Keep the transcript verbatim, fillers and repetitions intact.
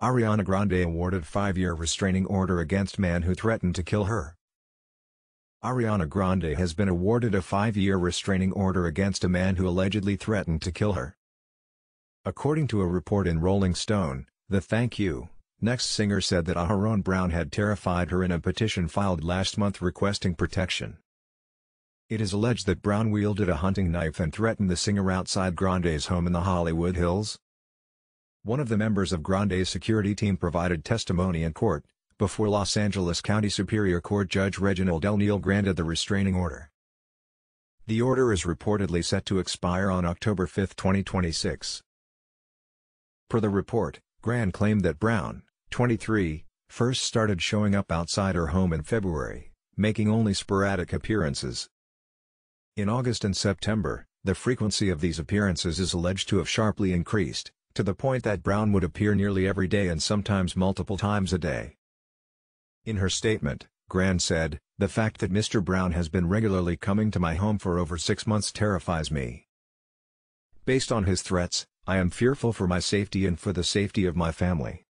Ariana Grande awarded five-year restraining order against man who threatened to kill her. Ariana Grande has been awarded a five-year restraining order against a man who allegedly threatened to kill her. According to a report in Rolling Stone, the Thank You Next singer said that Aharon Brown had terrified her in a petition filed last month requesting protection. It is alleged that Brown wielded a hunting knife and threatened the singer outside Grande's home in the Hollywood Hills. One of the members of Grande's security team provided testimony in court, before Los Angeles County Superior Court Judge Reginald Neal granted the restraining order. The order is reportedly set to expire on October fifth twenty twenty-six. Per the report, Grande claimed that Brown, twenty-three, first started showing up outside her home in February, making only sporadic appearances. In August and September, the frequency of these appearances is alleged to have sharply increased, to the point that Brown would appear nearly every day and sometimes multiple times a day. In her statement, Grande said, "The fact that Mister Brown has been regularly coming to my home for over six months terrifies me. Based on his threats, I am fearful for my safety and for the safety of my family."